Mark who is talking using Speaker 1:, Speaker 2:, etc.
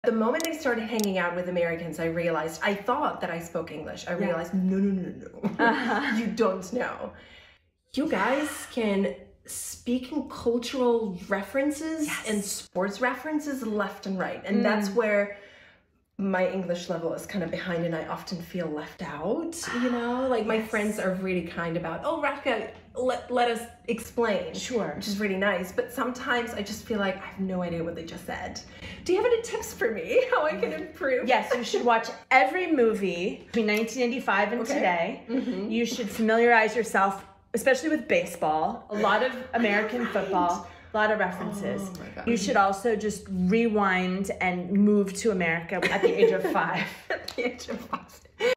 Speaker 1: The moment I started hanging out with Americans, I thought that I spoke English. I realized, no. You don't know. You guys can speak in cultural references and sports references left and right. And that's where my English level is kind of behind, and I often feel left out, you know? Like my friends are really kind about, oh, Radka, let us explain.
Speaker 2: Sure.
Speaker 1: Which is really nice. But sometimes I just feel like I have no idea what they just said. Do you have any tips for me how I can improve?
Speaker 2: Yes, you should watch every movie between 1985 and today. You should familiarize yourself, especially with baseball, a lot of American football, a lot of references.
Speaker 1: Oh my God.
Speaker 2: You should also just rewind and move to America at the age of 5.
Speaker 1: At the age of 5.